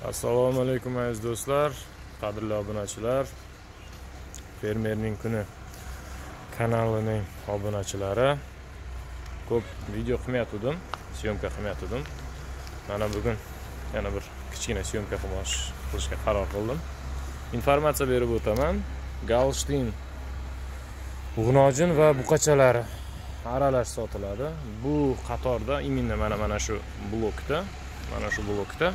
Assalomu alaykum aziz do'stlar, qadrli obunachilar, Fermerning kuni kanalining obunachilari. Ko'p video qilmayotgandim, syomka qilmayotgandim. Mana bugun yana bir kichkina syomka qilishga qaror qildim. Informatsiya berib o'taman. Galshteyn g'unojin va buqachalari aralash sotiladi. Bu qatorda imенно mana shu blokda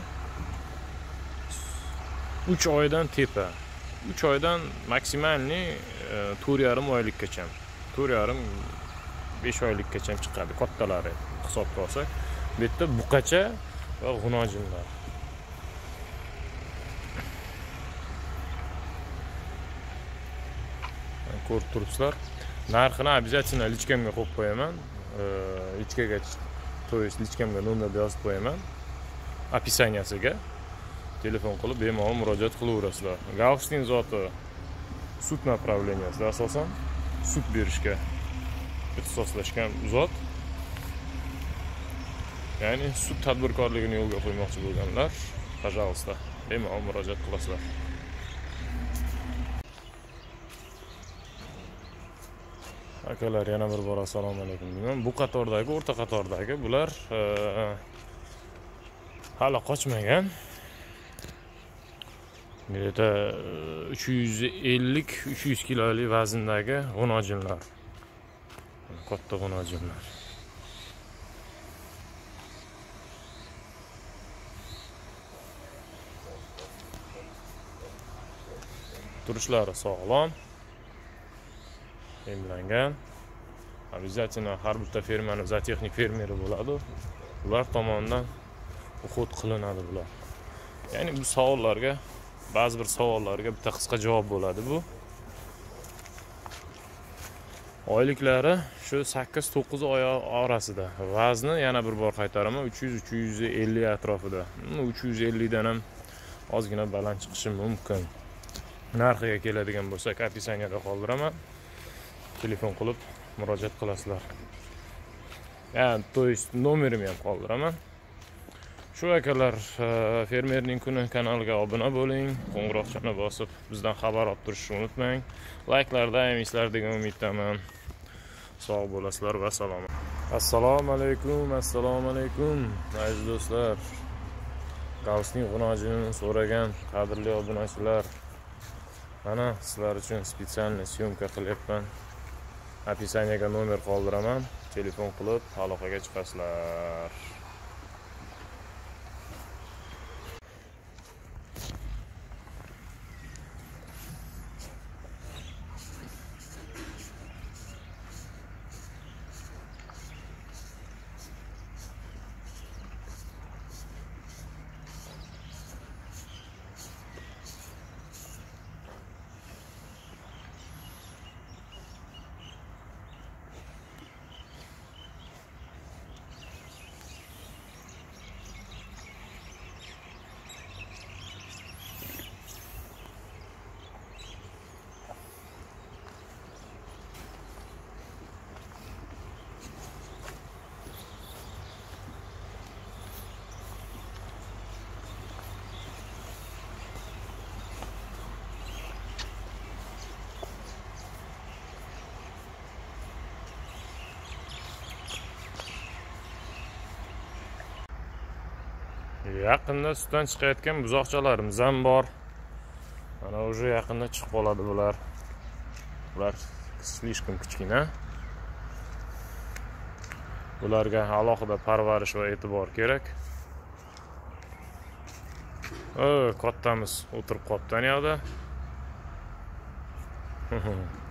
3 oydan tepa. 3 oydan maksimalni 4,5 oylikgacha. 4,5-5 oylikgacha chiqadi kattalari hisobga olsak. Bu yerda buqacha va g'unojinlar. Ko'rib turibsizlar. Narxini обязательно lichkamga qo'yib qo'yaman. Lichkaga, to есть lichkamga nomerni yozib qo'yaman. Описанияsiga telefon qilib bemalol murojaat qilaverasizlar. Galshteyn zoti sut направлениясida asosan sut berishga ixtisoslashgan zot. Ya'ni sut tadbirkorligini yo'lga qo'ymoqchi bo'lganlar, пожалуйста, bemalol murojaat qilasizlar. Akalar, yana bir bor assalomu alaykum deyman. Bu qatordagi, o'rta qatordagi bular hali qochmagan. Burada 350-300 kilolik vazndagi g'unojinlar. Katta g'unojinlar. Turishlari sog'lom, emlangan. Обязательно har bitta fermani zootexnik fermeri bo'ladi. Ular tomonidan o'qit qilinadi bular. Ya'ni bu savollarga, ba'zi bir savollarga bitta qisqa javob bo'ladi bu. Oyliklari shu 8-9 oy orasida. Vazni yana bir bor qaytaraman, 300-350 atrofida. 350 dan ham ozgina baland chiqishi mumkin. Narxiga keladigan bo'lsak, описаниеda qoldiraman. Telefon qilib murojaat qilasizlar. Yani, to есть nomerimni ham qoldiraman. Shu akalar, Fermerning kuni kanaliga obuna bo'ling, qo'ng'iroqchani bosib bizdan xabar olib turishni unutmang. Like'lar daim islar degan umiddaman. Sog' bo'lasizlar va salom. Assalomu alaykum aziz do'stlar. Galshteyn g'unojini so'ragan qadrli obunachilar. Mana sizlar uchun spesialniy syomka qilyapman. Описаниеga nomer qoldiraman. Telefon qilib aloqaga chiqasizlar. Yaqinda sutdan chiqayotgan buzoqchalarimiz ham bor. Mana уже yaqinda chiqib qoladi bular. Bular slishkom kichkina. Bularga alohida parvarish va e'tibor kerak. Kattamiz o'tirib qolibdi ana yoqda.